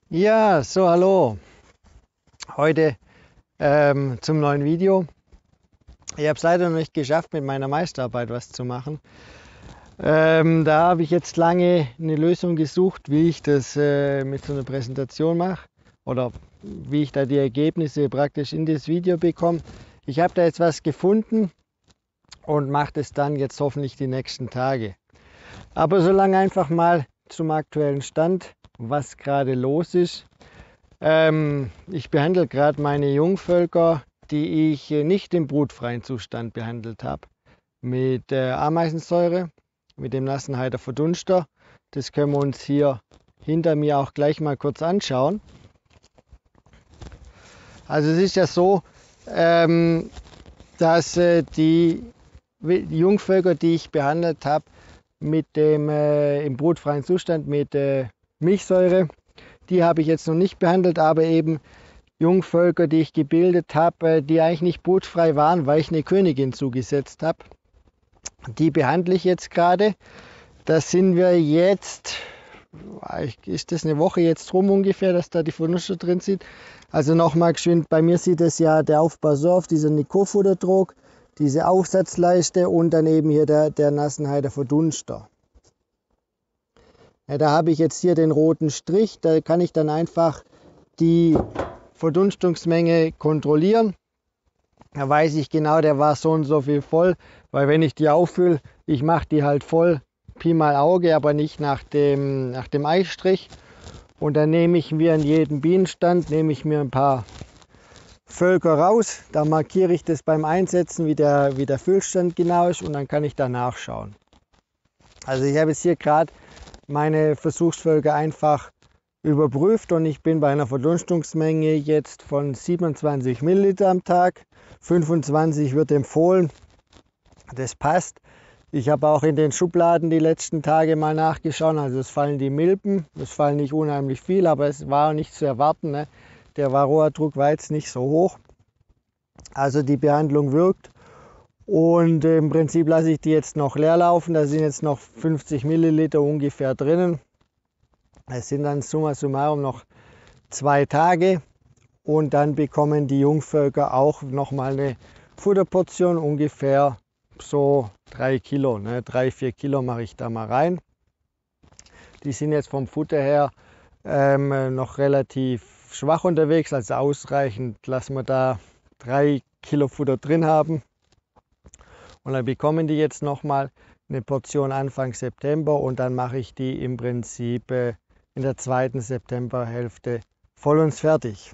Ja, so hallo. Heute zum neuen Video. Ich habe es leider noch nicht geschafft, mit meiner Meisterarbeit was zu machen. Da habe ich jetzt lange eine Lösung gesucht, wie ich das mit so einer Präsentation mache oder wie ich da die Ergebnisse praktisch in das Video bekomme. Ich habe da jetzt was gefunden und mache das dann jetzt hoffentlich die nächsten Tage. Aber solange einfach mal zum aktuellen Stand, was gerade los ist. Ich behandle gerade meine Jungvölker, die ich nicht im brutfreien Zustand behandelt habe, mit Ameisensäure, mit dem Nassenheider Verdunster. Das können wir uns hier hinter mir auch gleich mal kurz anschauen. Also es ist ja so, dass die Jungvölker, die ich behandelt habe, mit dem im brutfreien Zustand mit Milchsäure, die habe ich jetzt noch nicht behandelt, aber eben Jungvölker, die ich gebildet habe, die eigentlich nicht brutfrei waren, weil ich eine Königin zugesetzt habe. Die behandle ich jetzt gerade. Da sind wir jetzt, ist das eine Woche jetzt rum ungefähr, dass da die Verluste drin sind. Also nochmal geschwind, bei mir sieht es ja der Aufbau so auf, dieser Nikofuderdruck, diese Aufsatzleiste und dann eben hier der Nassenheider Verdunster. Ja, da habe ich jetzt hier den roten Strich, da kann ich dann einfach die Verdunstungsmenge kontrollieren. Da weiß ich genau, der war so und so viel voll, weil wenn ich die auffülle, ich mache die halt voll, Pi mal Auge, aber nicht nach dem Eistrich. Und dann nehme ich mir in jedem Bienenstand, nehme ich mir ein paar Völker raus, da markiere ich das beim Einsetzen, wie der Füllstand genau ist und dann kann ich da nachschauen. Also ich habe jetzt hier gerade meine Versuchsvölker einfach überprüft und ich bin bei einer Verdunstungsmenge jetzt von 27 Milliliter am Tag. 25 wird empfohlen, das passt. Ich habe auch in den Schubladen die letzten Tage mal nachgeschaut, also es fallen die Milben, es fallen nicht unheimlich viel, aber es war nicht zu erwarten. Ne? Der Varroa-Druck war jetzt nicht so hoch, also die Behandlung wirkt. Und im Prinzip lasse ich die jetzt noch leer laufen, da sind jetzt noch 50 Milliliter ungefähr drinnen. Es sind dann summa summarum noch 2 Tage und dann bekommen die Jungvölker auch nochmal eine Futterportion, ungefähr so 3 Kilo. Ne? 3-4 Kilo mache ich da mal rein. Die sind jetzt vom Futter her noch relativ schwach unterwegs, also ausreichend lassen wir da 3 Kilo Futter drin haben. Und dann bekommen die jetzt nochmal eine Portion Anfang September und dann mache ich die im Prinzip in der zweiten Septemberhälfte voll und fertig.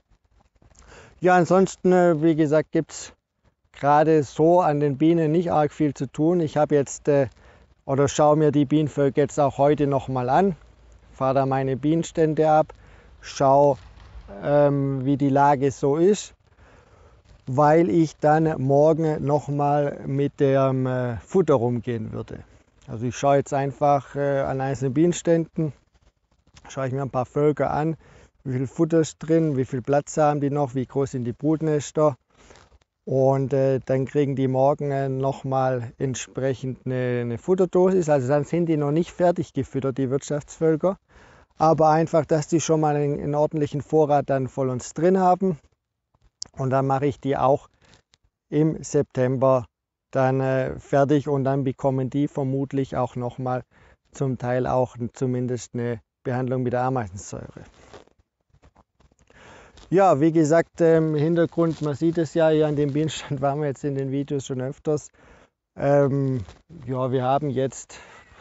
Ja, ansonsten, wie gesagt, gibt es gerade so an den Bienen nicht arg viel zu tun. Ich habe jetzt oder schaue mir die Bienenvölker jetzt auch heute nochmal an, fahre da meine Bienenstände ab, schaue, wie die Lage so ist, weil ich dann morgen nochmal mit dem Futter rumgehen würde. Also ich schaue jetzt einfach an einzelnen Bienenständen, schaue ich mir ein paar Völker an, wie viel Futter ist drin, wie viel Platz haben die noch, wie groß sind die Brutnester. Und dann kriegen die morgen nochmal entsprechend eine Futterdosis. Also dann sind die noch nicht fertig gefüttert, die Wirtschaftsvölker. Aber einfach, dass die schon mal einen ordentlichen Vorrat dann voll uns drin haben. Und dann mache ich die auch im September dann fertig und dann bekommen die vermutlich auch nochmal zum Teil auch zumindest eine Behandlung mit der Ameisensäure. Ja, wie gesagt, im Hintergrund, man sieht es ja, hier an dem Bienenstand waren wir jetzt in den Videos schon öfters. Ja, wir haben jetzt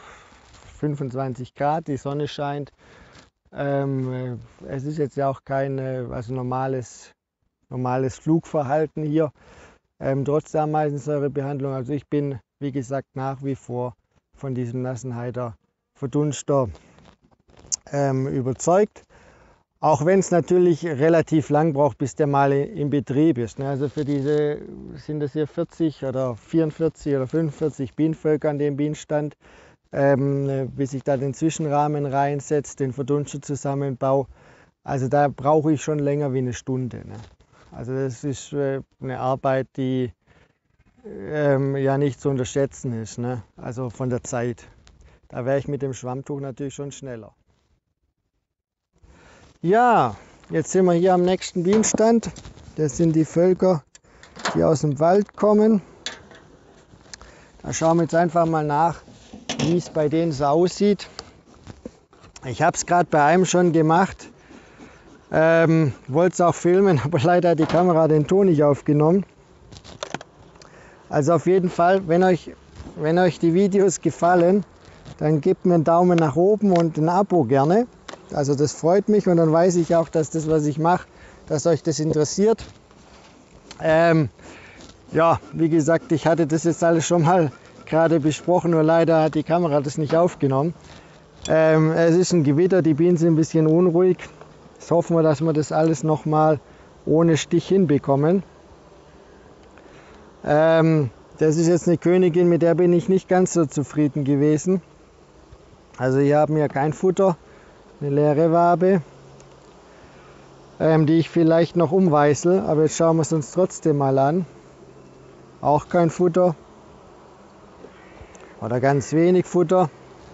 25 Grad, die Sonne scheint. Es ist jetzt ja auch kein also normales Flugverhalten hier, trotz der Ameisensäurebehandlung. Also ich bin, wie gesagt, nach wie vor von diesem Nassenheider Verdunster überzeugt. Auch wenn es natürlich relativ lang braucht, bis der mal in Betrieb ist. Ne? Also für diese sind es hier 40 oder 44 oder 45 Bienenvölker an dem Bienenstand, bis ich da den Zwischenrahmen reinsetze, den Verdunster zusammenbaue. Also da brauche ich schon länger wie eine Stunde. Ne? Also das ist eine Arbeit, die ja nicht zu unterschätzen ist. Ne? Also von der Zeit. Da wäre ich mit dem Schwammtuch natürlich schon schneller. Ja, jetzt sind wir hier am nächsten Bienenstand. Das sind die Völker, die aus dem Wald kommen. Da schauen wir jetzt einfach mal nach, wie es bei denen so aussieht. Ich habe es gerade bei einem schon gemacht. Wollte es auch filmen, aber leider hat die Kamera den Ton nicht aufgenommen. Also auf jeden Fall, wenn euch die Videos gefallen, dann gebt mir einen Daumen nach oben und ein Abo gerne. Also das freut mich und dann weiß ich auch, dass das, was ich mache, dass euch das interessiert. Ja, wie gesagt, ich hatte das jetzt alles schon mal gerade besprochen, nur leider hat die Kamera das nicht aufgenommen. Es ist ein Gewitter, die Bienen sind ein bisschen unruhig. Jetzt hoffen wir, dass wir das alles nochmal ohne Stich hinbekommen. Das ist jetzt eine Königin, mit der bin ich nicht ganz so zufrieden gewesen. Also hier haben wir kein Futter, eine leere Wabe, die ich vielleicht noch umweißel, aber jetzt schauen wir es uns trotzdem mal an. Auch kein Futter oder ganz wenig Futter.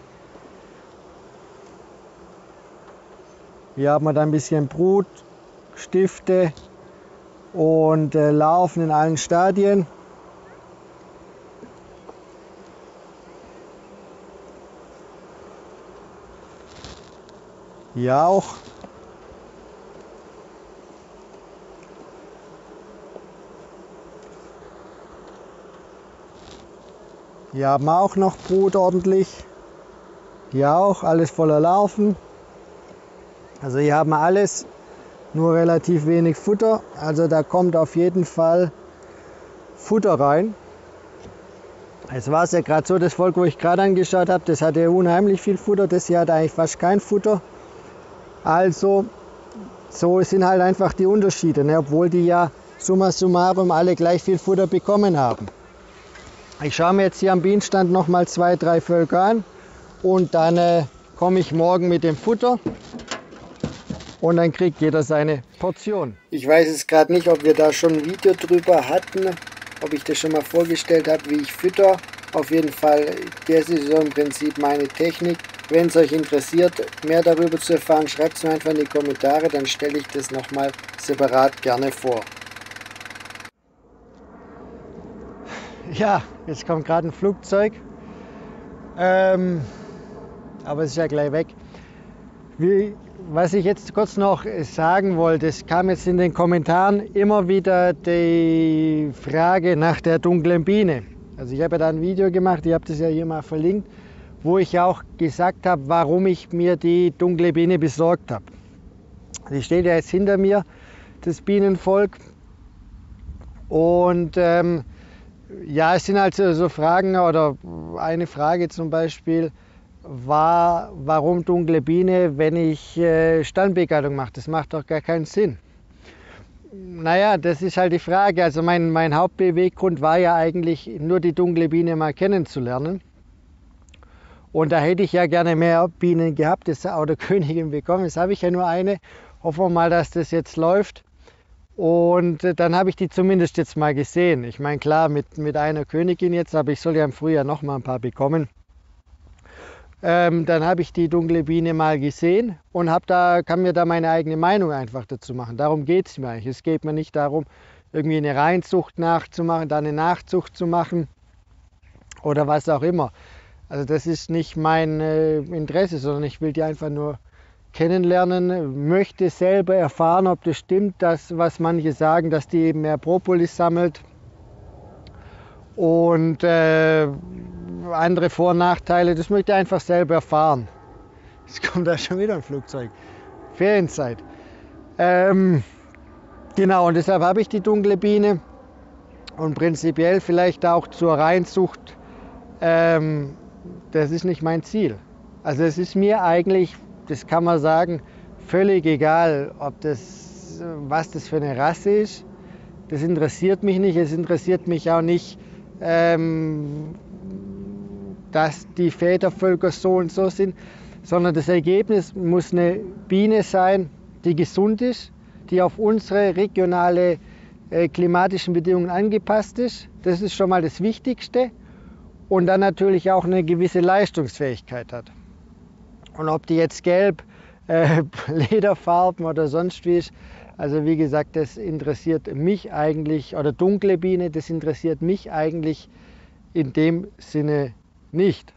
Hier haben wir dann ein bisschen Brut, Stifte und Larven in allen Stadien. Hier auch. Hier haben wir auch noch Brut ordentlich. Hier auch, alles voller Larven. Also hier haben wir alles, nur relativ wenig Futter. Also da kommt auf jeden Fall Futter rein. Es war ja gerade so, das Volk, wo ich gerade angeschaut habe, das hatte unheimlich viel Futter. Das hier hat eigentlich fast kein Futter. Also so sind halt einfach die Unterschiede, ne? Obwohl die ja summa summarum alle gleich viel Futter bekommen haben. Ich schaue mir jetzt hier am Bienenstand nochmal 2, 3 Völker an und dann komme ich morgen mit dem Futter und dann kriegt jeder seine Portion. Ich weiß es gerade nicht, ob wir da schon ein Video drüber hatten, ob ich das schon mal vorgestellt habe, wie ich fütter. Auf jeden Fall, das ist so im Prinzip meine Technik. Wenn es euch interessiert, mehr darüber zu erfahren, schreibt es mir einfach in die Kommentare, dann stelle ich das nochmal separat gerne vor. Ja, jetzt kommt gerade ein Flugzeug, aber es ist ja gleich weg. Was ich jetzt kurz noch sagen wollte, es kam jetzt in den Kommentaren immer wieder die Frage nach der dunklen Biene. Also ich habe ja da ein Video gemacht, ich habe das ja hier mal verlinkt, wo ich auch gesagt habe, warum ich mir die dunkle Biene besorgt habe. Die steht ja jetzt hinter mir, das Bienenvolk. Und ja, es sind halt so Fragen, oder eine Frage zum Beispiel war, warum dunkle Biene, wenn ich Standbegattung mache? Das macht doch gar keinen Sinn. Naja, das ist halt die Frage. Also mein Hauptbeweggrund war ja eigentlich nur die dunkle Biene mal kennenzulernen. Und da hätte ich ja gerne mehr Bienen gehabt, das oder Königin bekommen. Jetzt habe ich ja nur eine. Hoffen wir mal, dass das jetzt läuft. Und dann habe ich die zumindest jetzt mal gesehen. Ich meine, klar, mit einer Königin jetzt, aber ich soll ja im Frühjahr noch mal ein paar bekommen. Dann habe ich die dunkle Biene mal gesehen und kann mir da meine eigene Meinung einfach dazu machen. Darum geht es mir eigentlich. Es geht mir nicht darum, irgendwie eine Reinzucht nachzumachen, dann eine Nachzucht zu machen oder was auch immer. Also das ist nicht mein Interesse, sondern ich will die einfach nur kennenlernen, möchte selber erfahren, ob das stimmt, was manche sagen, dass die eben mehr Propolis sammelt und andere Vor- und Nachteile, das möchte ich einfach selber erfahren. Jetzt kommt da schon wieder ein Flugzeug. Ferienzeit. Genau, und deshalb habe ich die dunkle Biene und prinzipiell vielleicht auch zur Reinzucht. Das ist nicht mein Ziel. Also es ist mir eigentlich, das kann man sagen, völlig egal, was das für eine Rasse ist. Das interessiert mich nicht. Es interessiert mich auch nicht, dass die Vätervölker so und so sind, sondern das Ergebnis muss eine Biene sein, die gesund ist, die auf unsere regionale klimatischen Bedingungen angepasst ist. Das ist schon mal das Wichtigste. Und dann natürlich auch eine gewisse Leistungsfähigkeit hat. Und ob die jetzt gelb, Lederfarben oder sonst wie ist. Also wie gesagt, das interessiert mich eigentlich, oder dunkle Biene, das interessiert mich eigentlich in dem Sinne nicht.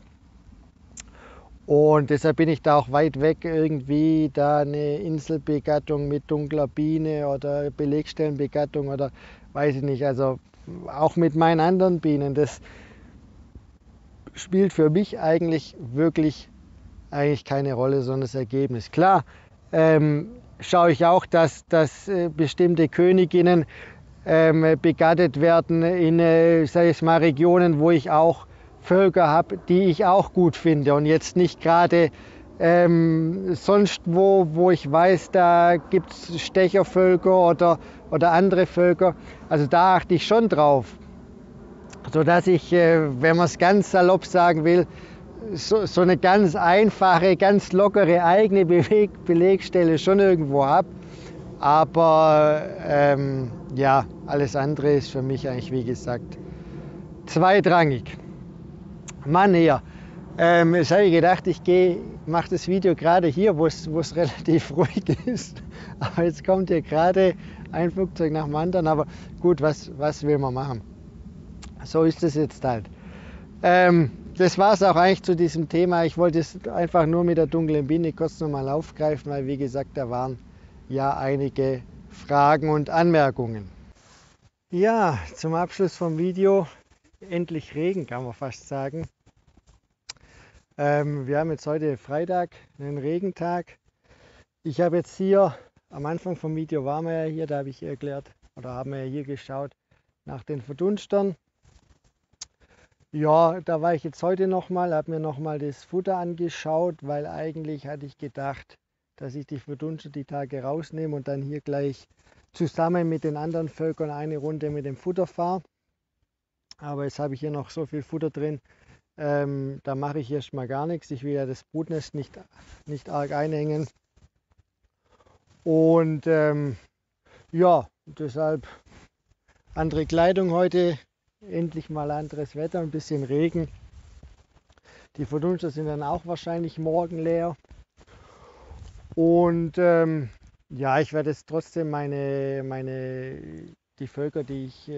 Und deshalb bin ich da auch weit weg, irgendwie da eine Inselbegattung mit dunkler Biene oder Belegstellenbegattung oder weiß ich nicht. Also auch mit meinen anderen Bienen, das spielt für mich eigentlich wirklich keine Rolle, sondern das Ergebnis. Klar, schaue ich auch, dass bestimmte Königinnen begattet werden in, sag ich mal, Regionen, wo ich auch Völker habe, die ich auch gut finde und jetzt nicht gerade sonst wo ich weiß, da gibt es Stechervölker oder andere Völker. Also da achte ich schon drauf, sodass ich, wenn man es ganz salopp sagen will, so eine ganz einfache, ganz lockere eigene Belegstelle schon irgendwo habe. Aber ja, alles andere ist für mich eigentlich, wie gesagt, zweitrangig. Mann hier, jetzt habe ich gedacht, ich mache das Video gerade hier, wo es relativ ruhig ist. Aber jetzt kommt hier gerade ein Flugzeug nach dem anderen. Aber gut, was will man machen? So ist es jetzt halt. Das war es auch eigentlich zu diesem Thema. Ich wollte es einfach nur mit der dunklen Biene kurz nochmal aufgreifen, weil wie gesagt, da waren ja einige Fragen und Anmerkungen. Ja, zum Abschluss vom Video, endlich Regen, kann man fast sagen. Wir haben jetzt heute Freitag, einen Regentag. Ich habe jetzt hier, am Anfang vom Video waren wir ja hier, da habe ich erklärt, oder haben wir ja hier geschaut nach den Verdunstern. Ja, da war ich jetzt heute nochmal, habe mir nochmal das Futter angeschaut, weil eigentlich hatte ich gedacht, dass ich die Verdunster die Tage rausnehme und dann hier gleich zusammen mit den anderen Völkern eine Runde mit dem Futter fahre. Aber jetzt habe ich hier noch so viel Futter drin, da mache ich erstmal gar nichts. Ich will ja das Brutnest nicht arg einhängen. Und ja, deshalb andere Kleidung heute, endlich mal anderes Wetter, ein bisschen Regen. Die Verdunster sind dann auch wahrscheinlich morgen leer. Und ja, ich werde jetzt trotzdem die Völker, die ich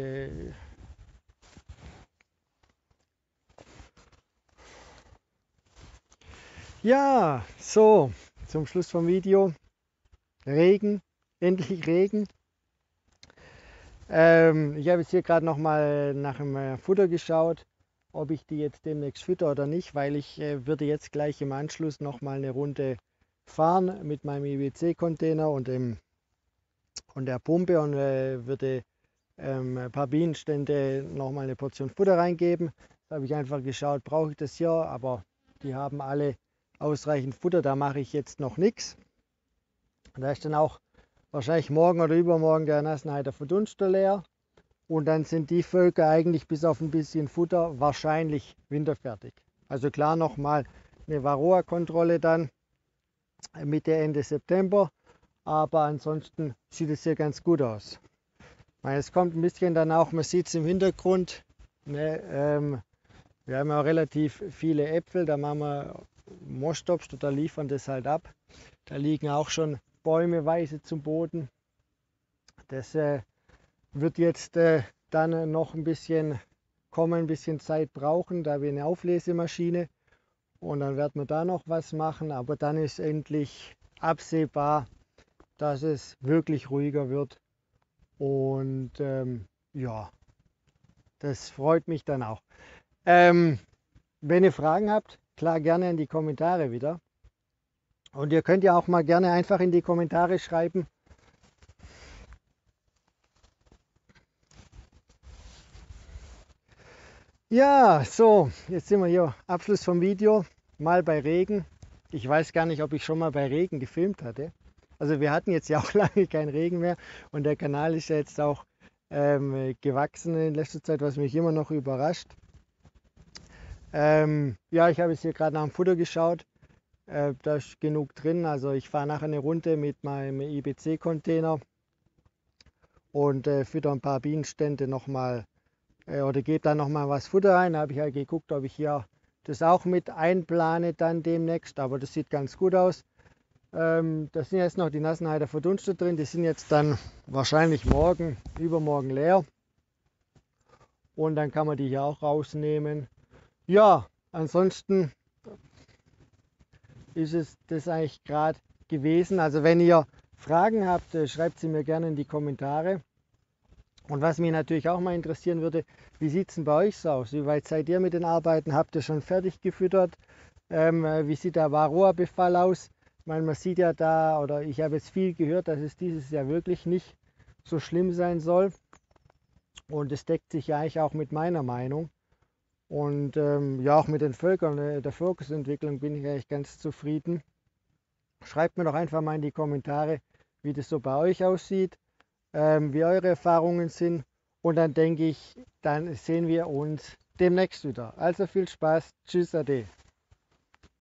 ja, so, zum Schluss vom Video. Regen, endlich Regen. Ich habe jetzt hier gerade noch mal nach dem Futter geschaut, ob ich die jetzt demnächst fütter oder nicht, weil ich würde jetzt gleich im Anschluss noch mal eine Runde fahren mit meinem IBC-Container und der Pumpe und würde ein paar Bienenstände noch mal eine Portion Futter reingeben. Da habe ich einfach geschaut, brauche ich das hier, aber die haben alle ausreichend Futter, da mache ich jetzt noch nichts. Da ist dann auch wahrscheinlich morgen oder übermorgen der Nassenheiter Verdunster leer. Und dann sind die Völker eigentlich bis auf ein bisschen Futter wahrscheinlich winterfertig. Also klar nochmal eine Varroa-Kontrolle dann Mitte, Ende September. Aber ansonsten sieht es hier ganz gut aus. Ich meine, es kommt ein bisschen dann auch, man sieht es im Hintergrund. Ne, wir haben ja relativ viele Äpfel, da machen wir Moschtobst oder liefern das halt ab. Da liegen auch schon bäumeweise zum Boden. Das wird jetzt dann noch ein bisschen kommen, ein bisschen Zeit brauchen, da wir eine Auflesemaschine und dann werden wir da noch was machen, aber dann ist endlich absehbar, dass es wirklich ruhiger wird und ja, das freut mich dann auch. Wenn ihr Fragen habt, klar gerne in die Kommentare wieder. Und ihr könnt ja auch mal gerne einfach in die Kommentare schreiben, ja, so, jetzt sind wir hier, Abschluss vom Video, mal bei Regen. Ich weiß gar nicht, ob ich schon mal bei Regen gefilmt hatte. Also wir hatten jetzt ja auch lange keinen Regen mehr und der Kanal ist ja jetzt auch gewachsen in letzter Zeit, was mich immer noch überrascht. Ja, ich habe jetzt hier gerade nach dem Futter geschaut. Da ist genug drin. Also ich fahre nachher eine Runde mit meinem IBC-Container und fütter ein paar Bienenstände nochmal oder gebe da nochmal was Futter rein. Da habe ich halt geguckt, ob ich hier das auch mit einplane dann demnächst. Aber das sieht ganz gut aus. Da sind jetzt noch die Nassenheiter verdunstet drin. Die sind jetzt dann wahrscheinlich morgen, übermorgen leer. Und dann kann man die hier auch rausnehmen. Ja, ansonsten ist es das eigentlich gerade gewesen. Also wenn ihr Fragen habt, schreibt sie mir gerne in die Kommentare. Und was mich natürlich auch mal interessieren würde, wie sieht es denn bei euch so aus? Wie weit seid ihr mit den Arbeiten? Habt ihr schon fertig gefüttert? Wie sieht der Varroa-Befall aus? Ich meine, man sieht ja da, oder ich habe jetzt viel gehört, dass es dieses Jahr wirklich nicht so schlimm sein soll. Und es deckt sich ja eigentlich auch mit meiner Meinung. Und ja, auch mit den Völkern, der Volksentwicklung bin ich eigentlich ganz zufrieden. Schreibt mir doch einfach mal in die Kommentare, wie das so bei euch aussieht, wie eure Erfahrungen sind. Und dann denke ich, dann sehen wir uns demnächst wieder. Also viel Spaß. Tschüss, Ade.